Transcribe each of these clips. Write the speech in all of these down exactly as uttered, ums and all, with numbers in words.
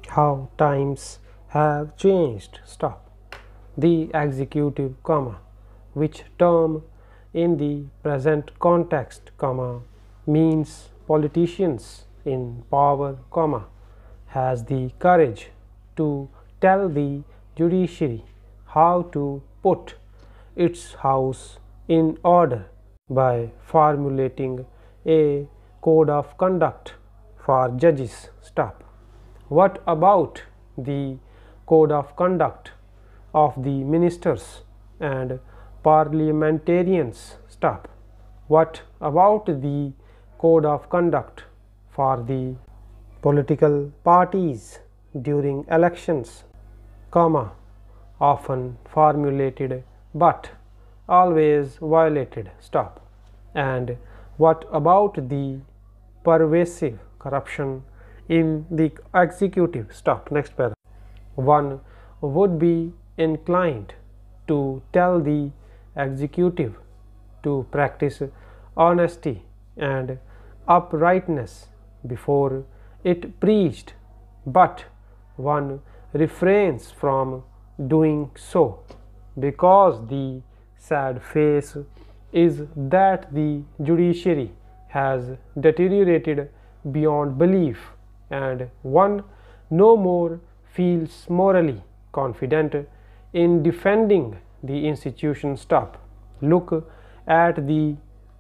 How times have changed. Stop. The executive, comma, which term in the present context, comma, means politicians in power, comma, has the courage to tell the judiciary how to put its house in order by formulating a code of conduct for judges. Stop. What about the code of conduct of the ministers and parliamentarians? Stop. What about the code of conduct for the political parties during elections, comma, often formulated but always violated? Stop. And what about the pervasive corruption in the executive? Stop. Next paragraph. One would be inclined to tell the executive to practice honesty and uprightness before it preached, but one refrains from doing so because the sad face is that the judiciary has deteriorated beyond belief, and one no more feels morally confident in defending the institution. Stop. Look at the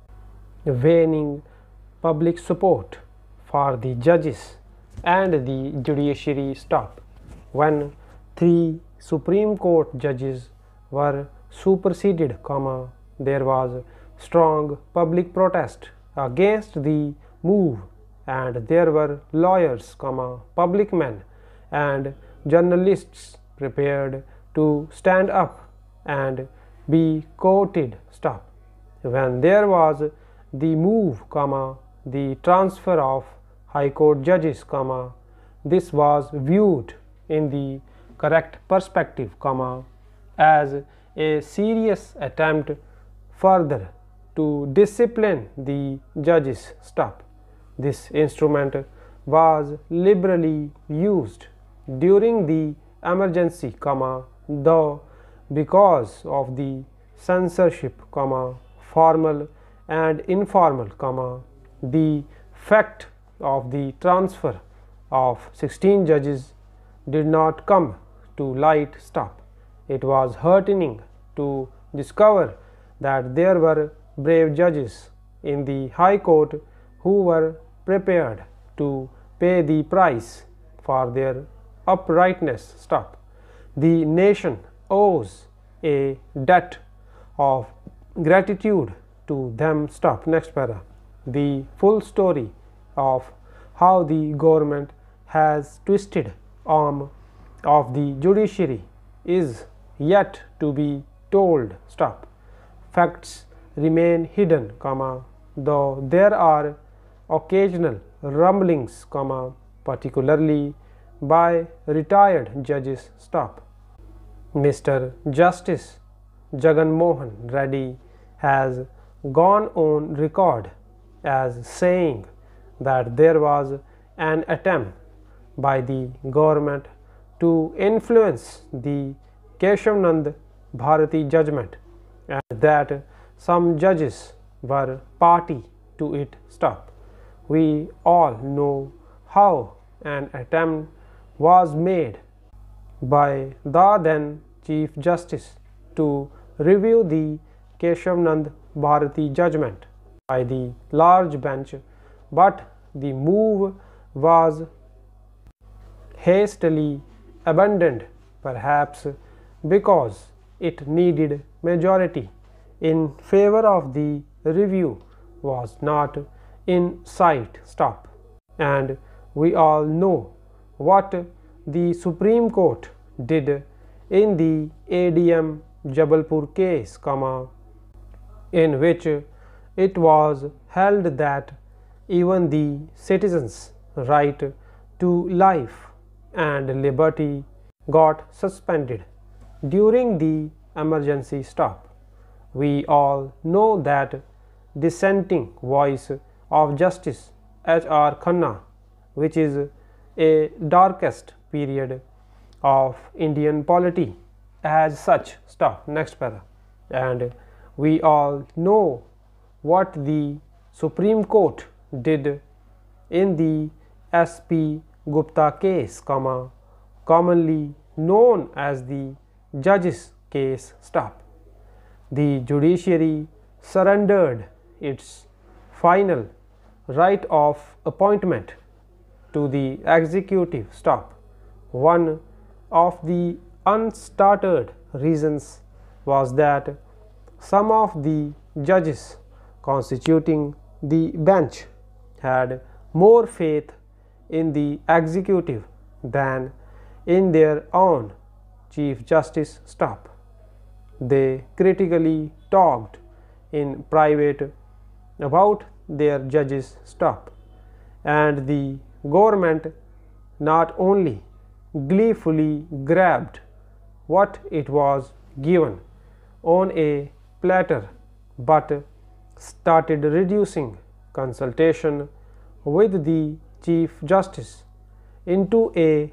waning public support for the judges and the judiciary. Stop. When three Supreme Court judges were superseded, comma, there was strong public protest against the move, and there were lawyers, comma, public men and journalists prepared to stand up and be quoted. Stop. When there was the move, comma, the transfer of High Court judges, comma, this was viewed in the correct perspective, comma, as a serious attempt further to discipline the judges. Stop. This instrument was liberally used during the emergency, comma, though because of the censorship, comma, formal and informal, comma, the fact of the transfer of sixteen judges did not come to light. Stop. It was heartening to discover that there were brave judges in the High Court who were prepared to pay the price for their uprightness. Stop. The nation owes a debt of gratitude to them. Stop. Next para. The full story of how the government has twisted arm of the judiciary is yet to be told. Stop. Facts remain hidden, comma, though there are occasional rumblings, comma, particularly by retired judges. Stop. Mister Justice Jagan Mohan Reddy has gone on record as saying that there was an attempt by the government to influence the Keshavanand Bharati judgment and that some judges were party to it. Stop. We all know how an attempt was made by the then Chief Justice to review the Keshavanand Bharati judgment by the large bench, but the move was hastily abandoned, perhaps because it needed majority in favor of the review was not in sight. Stop. And we all know what the Supreme Court did in the A D M Jabalpur case, comma, in which it was held that even the citizens' right to life and liberty got suspended during the emergency. Stop. We all know that dissenting voice of Justice H R Khanna, which is a darkest period of Indian polity as such. Stop. Next para. And we all know what the Supreme Court did in the S P Gupta case, comma, commonly known as the judge's case. Stop. The judiciary surrendered its final right of appointment to the executive. Stop. One of the unstarted reasons was that some of the judges constituting the bench had more faith in the executive than in their own Chief Justice. Stop. They critically talked in private about their judges. Stop. And the government not only gleefully grabbed what it was given on a platter, but started reducing consultation with the Chief Justice into a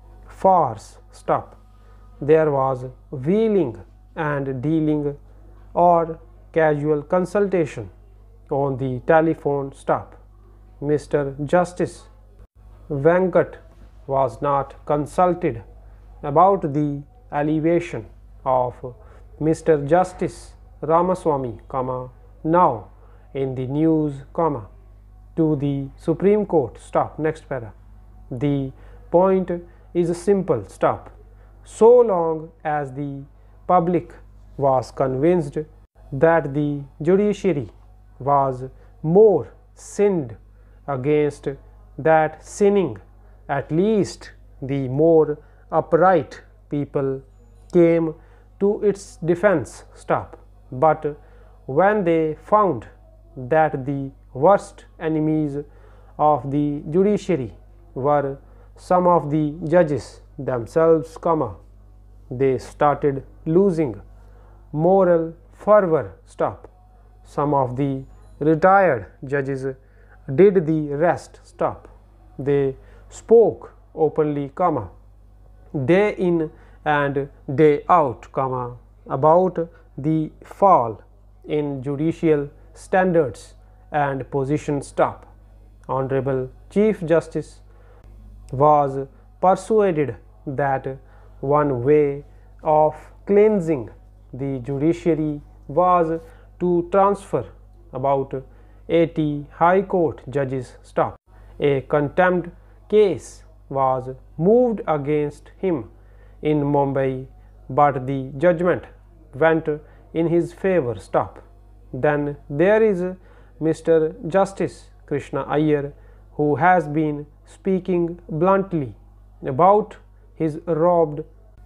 farce. Stop. There was wheeling and dealing or casual consultation on the telephone. Stop. Mister Justice Venkat was not consulted about the elevation of Mister Justice Ramaswamy, comma, now in the news, comma, to the Supreme Court. Stop. Next para. The point is simple. Stop. So long as the public was convinced that the judiciary was more sinned against that sinning, at least the more upright people came to its defense. Stop. But when they found that the worst enemies of the judiciary were some of the judges themselves, comma, they started losing moral fervor. Stop. Some of the retired judges did the rest. Stop. They spoke openly, comma, day in and day out, comma, about the fall in judicial standards and position. Stop. Honorable Chief Justice was persuaded that one way of cleansing the judiciary was to transfer about eighty High Court judges. Stop. A contempt case was moved against him in Mumbai, but the judgment went in his favor. Stop. Then there is Mister Justice Krishna Iyer, who has been speaking bluntly about his robbed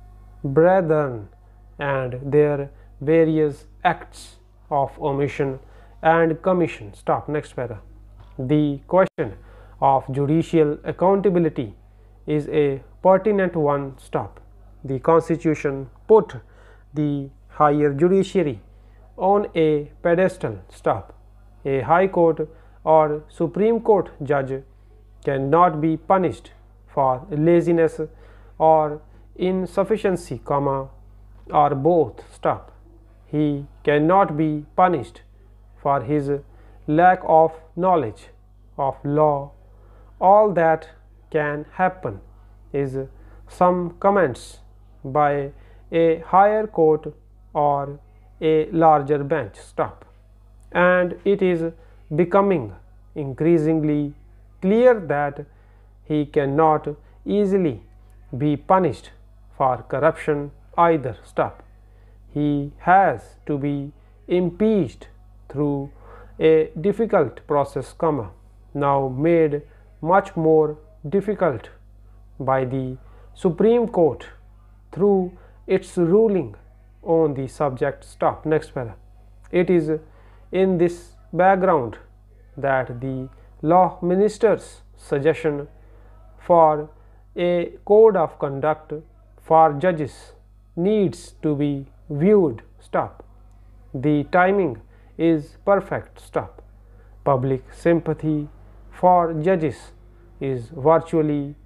brethren and their various acts of omission and commission. Stop. Next para. The question of judicial accountability is a pertinent one. Stop. The Constitution put the higher judiciary on a pedestal. Stop. A High Court or Supreme Court judge cannot be punished for laziness or insufficiency, comma, or both. Stop. He cannot be punished for his lack of knowledge of law. All that can happen is some comments by a higher court or a larger bench. Stop. And it is becoming increasingly clear that he cannot easily be punished for corruption either. Stop. He has to be impeached through a difficult process, comma, now made much more difficult by the Supreme Court through its ruling on the subject. Stop. Next para. It is in this background that the law minister's suggestion for a code of conduct for judges needs to be viewed. Stop. The timing is perfect. Stop. Public sympathy for judges is virtually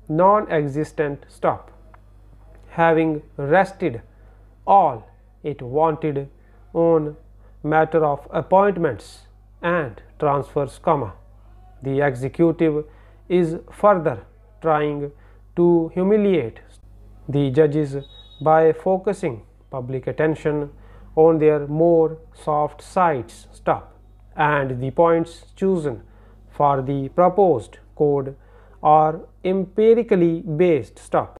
non-existent stop. Having rested all it wanted on matter of appointments and transfers, comma. The executive is further trying to humiliate the judges by focusing public attention on their more soft sides, stop, and the points chosen for the proposed code are empirically based, stop.